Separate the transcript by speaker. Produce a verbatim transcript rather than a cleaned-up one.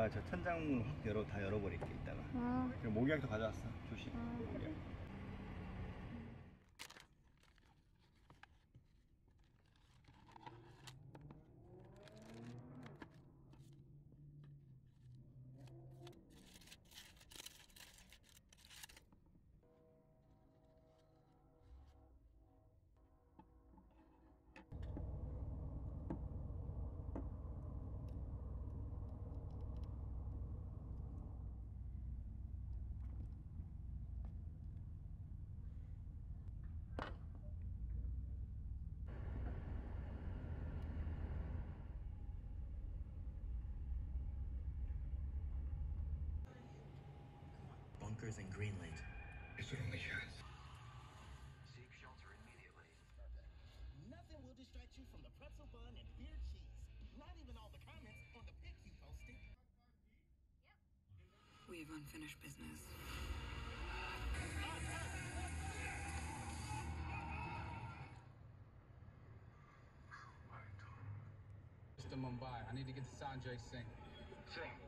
Speaker 1: 내가 저 천장문 확 열어 다 열어버릴게 이따가.
Speaker 2: 아.
Speaker 1: 그리고 모기약도 가져왔어. 조심.
Speaker 2: 아.
Speaker 1: 모기약.
Speaker 3: Bunkers in Greenland.
Speaker 4: It's your only chance.
Speaker 5: Seek shelter immediately.
Speaker 6: Nothing will distract you from the pretzel bun and beer cheese. Not even all the comments on the pic you posted.
Speaker 7: We have unfinished business.
Speaker 8: Mister Mumbai, I need to get to Sanjay Singh.
Speaker 5: Singh,